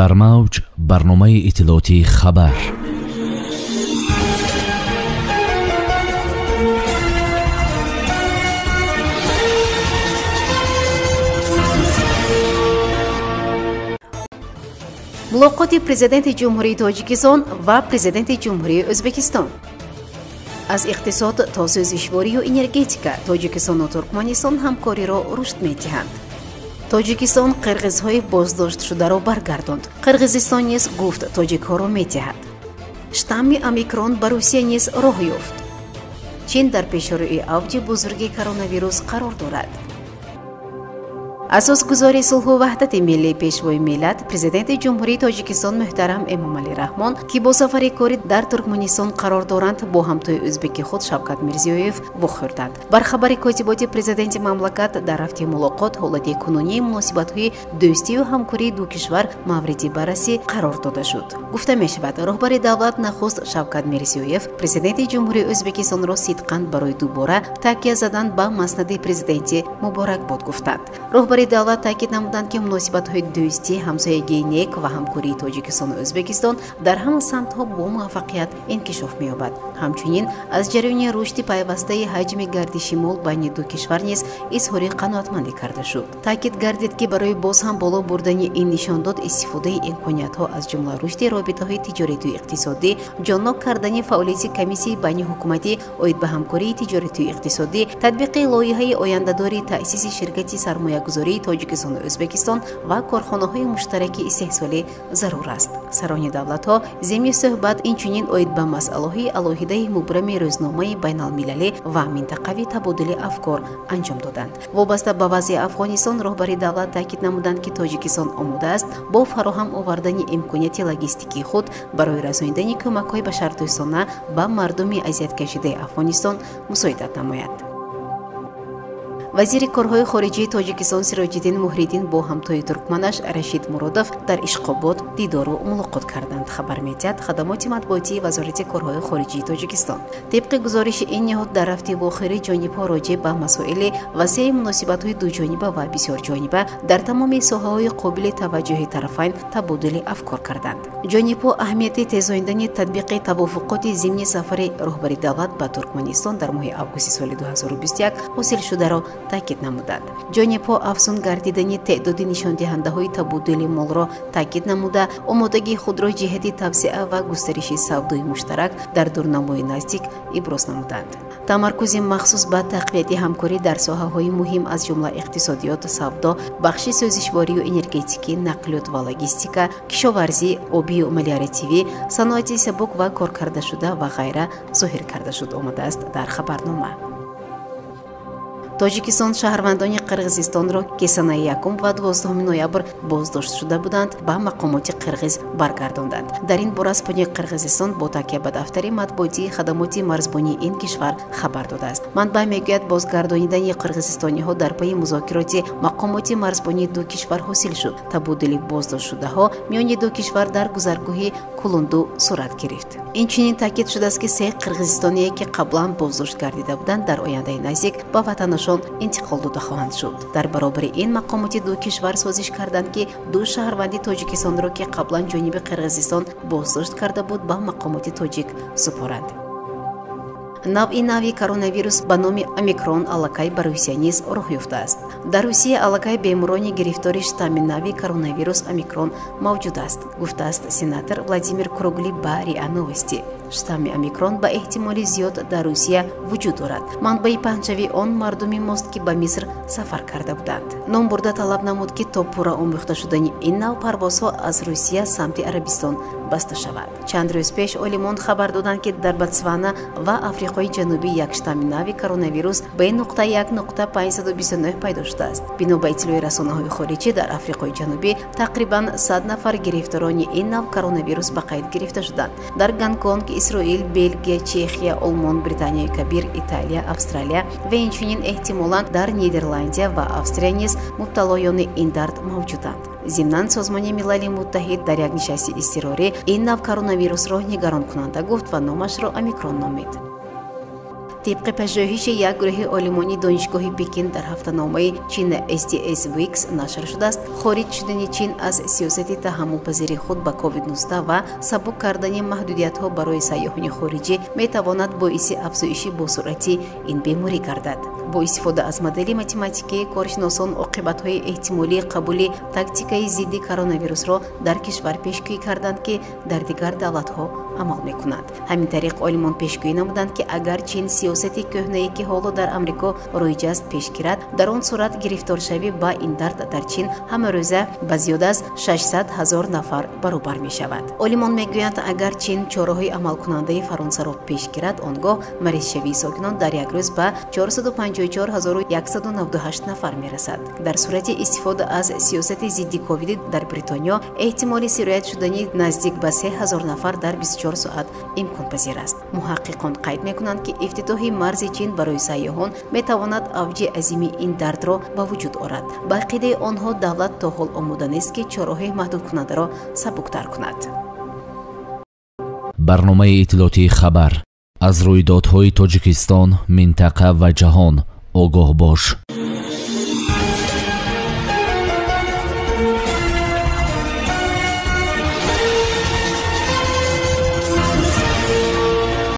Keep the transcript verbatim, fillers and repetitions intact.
дар мавҷ барномаи иттилоотии хабар. мулоқоти президенти ҷумҳурии тоҷикистон ва президенти ҷумҳурии o'zbekiston. аз иқтисод то сӯзишворию энергетика тоҷикистону туркманистон ҳамкориро рушд медиҳанд. тоҷикистон қирғизҳои боздоштшударо баргардонд. қирғизистон низ гуфт тоҷикҳоро медиҳад. штамми омикрон ба русия низ роҳ ёфт. чин дар пешрӯи авҷи бузурги коронавирус қарор дорад. асосгузори сулҳу ваҳдати миллии пешвои миллат президенти ҷумҳурии тоҷикистон муҳтарам эмомалӣ раҳмон ки бо сафари корӣ дар туркманистон қарор доранд бо ҳамтои ӯзбеки худ шавкат мирзиёев вохӯрданд. бархабари котиботи президенти мамлакат дар рафти мулоқот ҳолати кунунии муносибатҳои дӯстию ҳамкории ду кишвар мавриди баррасӣ қарор дода шуд. гуфта мешавад роҳбари давлат нахуст шавкат мирзиёев президенти ҷумҳурии o'zbekistonро сидқан барои дубора такя задан ба маснади президентӣ муборакбод гуфтанд. роҳбари давлат таъкид намуданд ки муносибатҳои дӯстӣ, ҳамсоягии нек ва ҳамкории тоҷикистону o'zbekiston дар ҳама самтҳо бо муваффақият инкишоф меёбад. ҳамчунин аз ҷараёни рушди пайвастаи ҳаҷми гардиши мол байни ду кишвар низ изҳори қаноатмандӣ карда шуд. таъкид гардид ки барои боз ҳам боло бурдани ин нишондод истифодаи имкониятҳо аз ҷумла рушди робитаҳои тиҷорату иқтисодӣ, ҷоннок кардани фаъолияти комиссияи байни ҳукуматӣ оид ба ҳамкории тиҷорату иқтисодӣ, татбиқи лоиҳаи ояндадори таъсиси ширкати сармоягузории тоҷикистону o'zbekiston ва корхонаҳои муштараки истеҳсолӣ зарур аст. сарони давлатҳо зимни суҳбат инчунин оид ба масъалаҳои алоҳидаи мубрами рӯзномаи байналмилалӣ ва минтақавӣ табодули афкор анҷом доданд. вобаста ба вазъи афғонистон роҳбари давлат таъкид намуданд ки тоҷикистон омода аст бо фароҳам овардани имконияти логистикии худ барои расонидани кӯмакҳои башардӯстона ба мардуми азияткашидаи афғонистон мусоидат намояд. вазири корҳои хориҷии тоҷикистон сироҷиддин муҳриддин бо ҳамтои туркманаш рашид муродов дар ишқобод дидору мулоқот карданд. хабар медиҳад хадамоти матбуотии вазорати корҳои хориҷии тоҷикистон. тибқи гузориши ин ниҳод дар рафти вохӯрӣ ҷонибҳо роҷеъ ба масоили васеи муносибатҳои дуҷониба ва бисёрҷониба дар тамоми соҳаҳои қобили таваҷҷуҳи тарафайн табодули афкор карданд. ҷонибҳо аҳамияти тезоиндани татбиқи тавофуқоти зимни сафари роҳбари давлат ба туркманистон дар моҳи августи соли ду ҳазору бисту як ҳосилшударо таъкид намуданд. ҷонибҳо афзун гардидани теъдоди нишондиҳандаҳои табодули молро таъкид намуда, омодагии худро ҷиҳати тавсеа ва густариши савдои муштарак дар дурнамои наздик иброз намуданд. тамаркузи махсус ба тақвияти ҳамкорӣ дар соҳаҳои муҳим аз ҷумла иқтисодиёт, савдо, бахши сӯзишворию энергетикӣ, нақлиёт ва логистика, кишоварзӣ, обию мелиоративӣ, саноати сабук ва коркардашуда ва ғайра зоҳир карда шуд омадааст дар хабарнома. тоҷикистон шаҳрвандони қирғизистонро ки санаи якум ва дувоздуҳуми ноябр боздошт шуда буданд ба мақомоти қирғиз баргардонданд. дар ин бора спутник қирғизистон бо такя ба дафтари матбуотии хадамоти марзбонии ин кишвар хабар додааст. манбаъ мегӯяд бозгардонидани қирғизистониҳо дар пайи музокироти мақомоти марзбонии ду кишвар ҳосил шуд. табодули боздоштшудаҳо миёни ду кишвар дар гузаргоҳи кулунду сурат гирифт. инчунин таъкид шудааст ки се қирғизистоние ки қаблан боздошт гардида буданд дар ояндаи наздик ба ватанашон интиқол дода хоҳанд шуд. дар баробари ин мақомоти ду кишвар созиш карданд ки ду шаҳрванди тоҷикистонро ки қаблан ҷониби қирғизистон боздошт карда буд ба мақомоти тоҷик супоранд. навъи нави коронавирус ба номи омикрон аллакай ба русия низ роҳ ёфтааст. дар русия аллакай беморони гирифтори штамми нави коронавирус омикрон мавҷуд аст, гуфтааст сенатор Владимир Кругли ба риа новости. штамми омикрон ба эҳтимоли зиёд дар русия вуҷуд дорад. манбаи паҳнҷави он мардуми мост ки ба миср сафар карда буданд. ном бурда талаб намуд ки то пурра омӯхта шудани ин нав парвозҳо аз русия самти арабистон баста шавад. чанд рӯз пеш олимон хабар доданд ки дар ботсвана ва африқои ҷанубӣ як штамми нави коронавирус бе нуқта як нуқта панҷсад و بیست و نه пайдо шудааст. бино ба иттилои расонаҳои хориҷӣ дар африқои ҷанубӣ тақрибан сад нафар гирифторони ин нав коронавирус ба қайд гирифта шуданд. дар Гонконг, Исроил, Белгия, Чехия, Олмон, Британияи Кабир, Италия, Австралия ва инчунин эҳтимолан дар Нидерландия ва Австрия низ мубталоёни ин дард мавҷуданд. зимнан созмони милали муттаҳид дар як нишасти изтирорӣ ин нав коронавирусро нигаронкунанда гуфт ва номашро омикрон номид. طبق پژوهش یک گروه علمانی دانشگاه پکین در هفته‌نامه چین اس تی اس ویکس نشر شده است، خارج شدن چین از سیاست تحمل پذیری خود با کووید نوزده و سبک کردن محدودیت‌ها برای سیاحان خارجی می‌تواند باعث افزایش با سرعتی این بیماری گردد. با استفاده از مدل متماتیکی کارشناسان عاقبت‌های احتمالی قبول تاکتیکای ضد کرونا ویروس را در کشور پیشگویی کردند که در دیگر دولت‌ها عمل می‌کنند. همین طریق عالمان پیشگویی نمودند که اگر چین سیاستی کهنه‌ای که حالا در آمریکا رایج است پیش گیرد، در آن صورت گرفتار شوی با این درد در چین همه روزه به زیاد از ششصد هزار نفر برابر می‌شود. عالمان می‌گویند اگر چین چاره‌های عمل کننده فرانسه را پیش گیرد، آنگاه مریض شوی ساکنان در یک روز به چهارصد و پنجاه و چهار هزار و صد و نود و هشت نفر می‌رسد. در صورت استفاده از سیاست ضد کووید در بریتانیا احتمال سرایت شدن نزدیک به سه هزار نفر در بیست و چهار ساعت امکان پذیر است. محققان قید می‌کنند که افتتاح مرز چین برای سیاحان می‌تواند اوج عظیم این درد را به وجود آورد. با عقیده آنها دولت تا حال آماده نیست که چاره‌های محدود کننده را سبک‌تر کند. برنامه اطلاعاتی خبر از رویدادهای تاجیکستان، منطقه و جهان آگاه باش.